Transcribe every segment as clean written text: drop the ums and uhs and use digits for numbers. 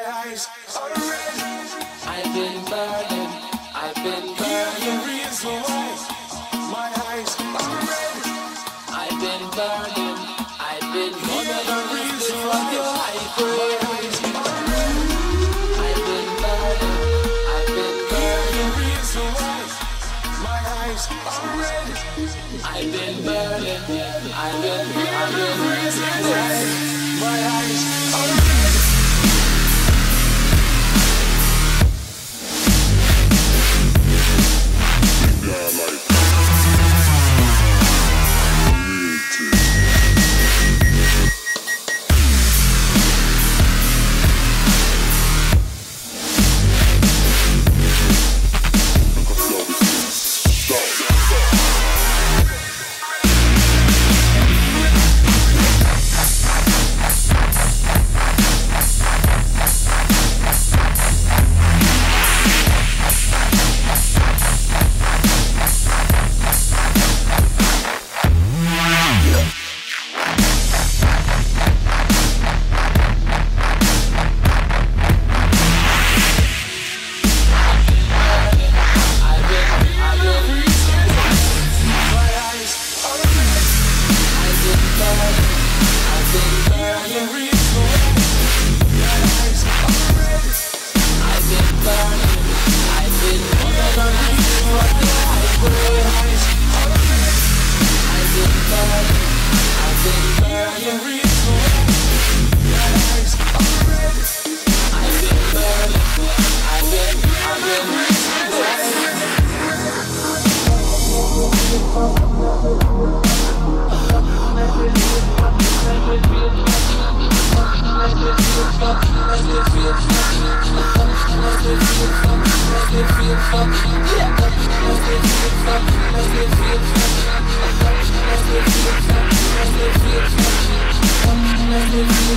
eyes are red. I've been burning, I've been burning. The reason why my eyes are red. I've been burning, I've been One of the reasons from why your my high eyes are red. I've been burning, I've been burning. The reason why my eyes are red. I've been burning, I've been The reason why my eyes are red.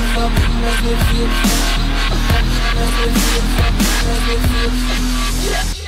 Yeah.